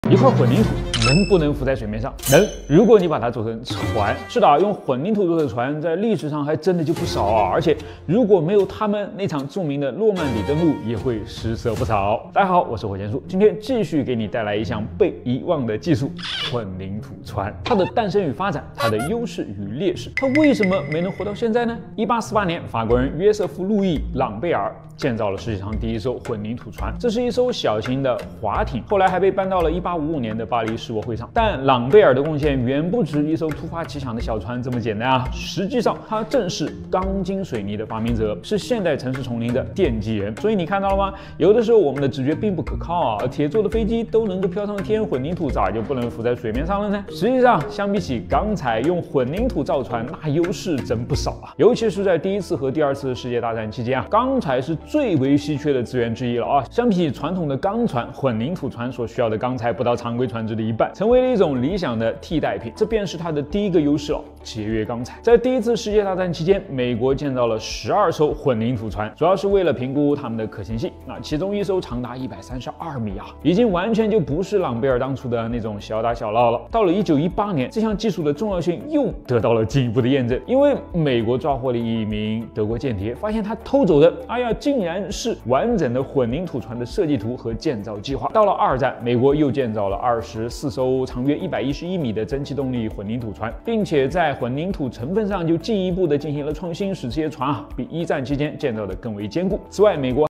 一块混凝土能不能浮在水面上？能，如果你把它做成船。是的，用混凝土做的船在历史上还真的就不少啊。而且如果没有他们，那场著名的诺曼底登陆也会失色不少。大家好，我是火箭叔，今天继续给你带来一项被遗忘的技术——混凝土船。它的诞生与发展，它的优势与劣势，它为什么没能活到现在呢？1848年，法国人约瑟夫·路易·朗贝尔建造了世界上第一艘混凝土船，这是一艘小型的划艇，后来还被搬到了1855年的巴黎世博会上。但朗贝尔的贡献远不止一艘突发奇想的小船这么简单啊！实际上，他正是钢筋水泥的发明者，是现代城市丛林的奠基人。所以你看到了吗？有的时候我们的直觉并不可靠啊！铁做的飞机都能够飘上天，混凝土咋就不能浮在水面上了呢？实际上，相比起钢材，用混凝土造船那优势真不少啊！尤其是在第一次和第二次世界大战期间啊，钢材是最为稀缺的资源之一了啊！相比起传统的钢船，混凝土船所需要的钢材不到常规船只的一半，成为了一种理想的替代品。这便是它的第一个优势哦，节约钢材。在第一次世界大战期间，美国建造了12艘混凝土船，主要是为了评估它们的可行性。其中一艘长达132米啊，已经完全就不是朗贝尔当初的那种小打小闹了。到了1918年，这项技术的重要性又得到了进一步的验证，因为美国抓获了一名德国间谍，发现他偷走的，竟然是完整的混凝土船的设计图和建造计划。到了二战，美国又建造了24艘长约111米的蒸汽动力混凝土船，并且在混凝土成分上就进一步的进行了创新，使这些船比一战期间建造的更为坚固。此外，美国